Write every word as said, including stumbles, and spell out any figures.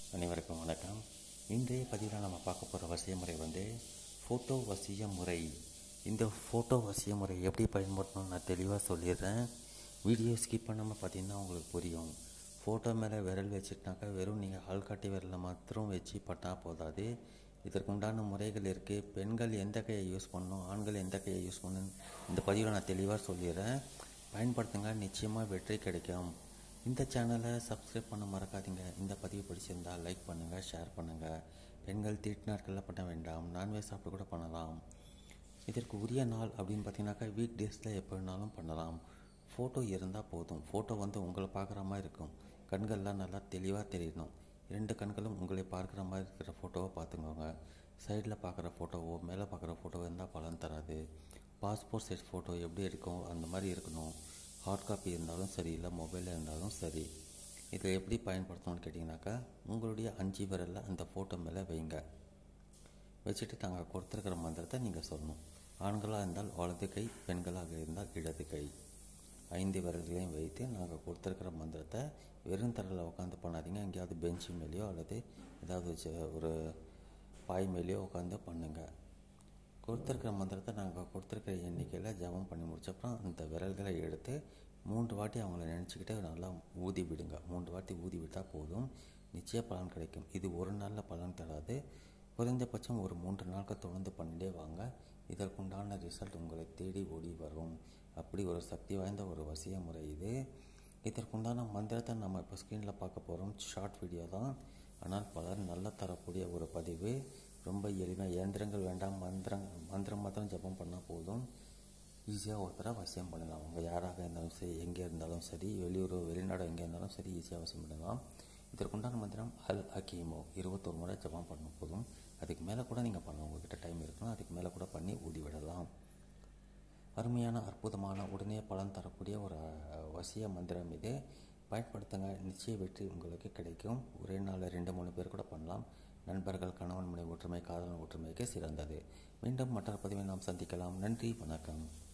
அனைவருக்கும் வணக்கம். இன்றைய பதிவில் நம்ம பார்க்க போகிற வசிய முறை வந்து ஃபோட்டோ வசிய முறை. இந்த ஃபோட்டோ வசிய முறை எப்படி பயன்படுத்தணும்னு நான் தெளிவாக சொல்லிடுறேன். வீடியோ ஸ்கிப் பண்ணாமல் பார்த்தீங்கன்னா உங்களுக்கு புரியும். ஃபோட்டோ மேலே விரல் வச்சுட்டாக்கா வெறும் நீங்கள் ஆள்காட்டி விரலை மாத்திரம் வச்சு பட்டால் போதாது. இதற்கு உண்டான முறைகள் இருக்குது. பெண்கள் எந்த கையை யூஸ் பண்ணணும், ஆண்கள் எந்த கையை யூஸ் பண்ணணும், இந்த பதிவில் நான் தெளிவாக சொல்லிடுறேன். பயன்படுத்துங்க, நிச்சயமாக வெற்றி கிடைக்கும். இந்த சேனலை சப்ஸ்கிரைப் பண்ண மறக்காதீங்க. இந்த பதிவு பிடிச்சிருந்தால் லைக் பண்ணுங்கள், ஷேர் பண்ணுங்கள். பெண்கள் தீட்டு நாட்களில் பண்ண வேண்டாம், நான்வெஜ் சாப்பிட்டு கூட பண்ணலாம். இதற்கு உரிய நாள் அப்படின்னு பார்த்தீங்கன்னாக்கா வீக் டேஸில் எப்போ வேணாலும் பண்ணலாம். ஃபோட்டோ இருந்தால் போதும். ஃபோட்டோ வந்து உங்களை பார்க்குற மாதிரி இருக்கும். கண்கள்லாம் நல்லா தெளிவாக தெரியணும். ரெண்டு கண்களும் உங்களை பார்க்குற மாதிரி இருக்கிற ஃபோட்டோவை பார்த்துக்கோங்க. சைடில் பார்க்குற ஃபோட்டோவோ மேலே பார்க்குற ஃபோட்டோவோ இருந்தால் பலன் தராது. பாஸ்போர்ட் சைஸ் ஃபோட்டோ எப்படி இருக்கும் அந்த மாதிரி இருக்கணும். ஹார்ட் காப்பி இருந்தாலும் சரி, இல்லை மொபைலில் இருந்தாலும் சரி. இதை எப்படி பயன்படுத்தணும்னு கேட்டிங்கனாக்கா, உங்களுடைய அஞ்சு விரலில் அந்த ஃபோட்டோ மேலே வைங்க. வச்சுட்டு நாங்கள் கொடுத்துருக்கிற மந்திரத்தை நீங்கள் சொல்லணும். ஆண்களாக இருந்தால் வலது கை, பெண்களாக இருந்தால் இடது கை. ஐந்து விரல்களையும் வைத்து நாங்கள் கொடுத்துருக்கிற மந்திரத்தை வெறும் தரையில் உட்காந்து பண்ணாதீங்க. எங்கேயாவது பெஞ்சு மேலேயோ அல்லது ஏதாவது ஒரு பாய் மேலேயோ உட்காந்து பண்ணுங்கள். கொடுத்துருக்கிற மந்திரத்தை நாங்கள் கொடுத்துருக்கிற எண்ணிக்கையில் ஜபம் பண்ணி முடிச்சப்பறம் அந்த விரல்களை எடுத்து மூன்று வாட்டி அவங்கள நினச்சிக்கிட்டு நல்லா ஊதி விடுங்க. மூன்று வாட்டி ஊதி விட்டால் போதும், நிச்சய பலன் கிடைக்கும். இது ஒரு நாளில் பலன் தராது. குறைந்தபட்சம் ஒரு மூன்று நாட்கள் தொடர்ந்து பண்ணிட்டே வாங்க. இதற்குண்டான ரிசல்ட் உங்களை தேடி ஓடி வரும். அப்படி ஒரு சக்தி வாய்ந்த ஒரு வசிய முறை இது. இதற்குண்டான மந்திரத்தை நம்ம இப்போ ஸ்க்ரீனில் பார்க்க போகிறோம். ஷார்ட் வீடியோ தான், ஆனால் பலர் நல்ல தரக்கூடிய ஒரு பதிவு. ரொம்ப எளிமையாக, இயந்திரங்கள் வேண்டாம், மந்திரம் மந்திரம் மாத்திரம் ஜபம் பண்ணால் போதும். ஈஸியாக ஒருத்தராக வசியம் பண்ணலாம். அவங்க யாராக இருந்தாலும் சரி, எங்கே இருந்தாலும் சரி, வெளியூர் வெளிநாடு எங்கே இருந்தாலும் சரி, ஈஸியாக வசியம் பண்ணலாம். இதற்குண்டான மந்திரம் அல் ஹக்கீமோ இருபத்தொரு முறை ஜபம் பண்ண போதும். அதுக்கு மேலே கூட நீங்கள் பண்ணலாம், உங்கள்கிட்ட டைம் இருக்கணும். அதுக்கு மேலே கூட பண்ணி ஊதி விடலாம். அருமையான அற்புதமான உடனே பலன் தரக்கூடிய ஒரு வசிய மந்திரம் இது. பயன்படுத்துங்க, நிச்சய வெற்றி உங்களுக்கு கிடைக்கும். ஒரே நாளில் ரெண்டு மூணு பேர் கூட பண்ணலாம். நண்பர்கள், கணவன் மனைவி ஒற்றுமை, காதலன் ஒற்றுமைக்கு சிறந்தது. மீண்டும் மற்றொரு பதிவை நாம் சந்திக்கலாம். நன்றி, வணக்கம்.